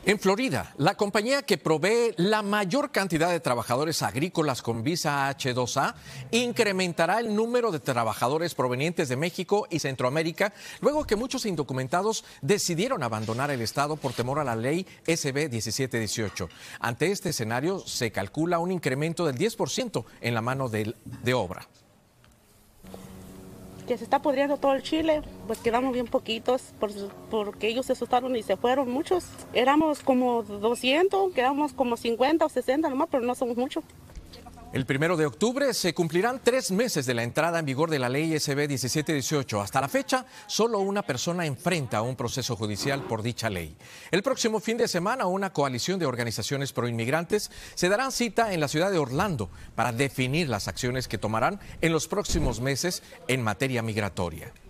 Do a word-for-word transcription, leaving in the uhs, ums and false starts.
En Florida, la compañía que provee la mayor cantidad de trabajadores agrícolas con visa H dos A incrementará el número de trabajadores provenientes de México y Centroamérica, luego que muchos indocumentados decidieron abandonar el estado por temor a la ley S B diecisiete dieciocho. Ante este escenario, se calcula un incremento del diez por ciento en la mano de, de obra. Que se está pudriendo todo el chile, pues quedamos bien poquitos por, porque ellos se asustaron y se fueron muchos. Éramos como doscientos, quedamos como cincuenta o sesenta nomás, pero no somos muchos. El primero de octubre se cumplirán tres meses de la entrada en vigor de la ley S B diecisiete dieciocho. Hasta la fecha, solo una persona enfrenta un proceso judicial por dicha ley. El próximo fin de semana, una coalición de organizaciones proinmigrantes se darán cita en la ciudad de Orlando para definir las acciones que tomarán en los próximos meses en materia migratoria.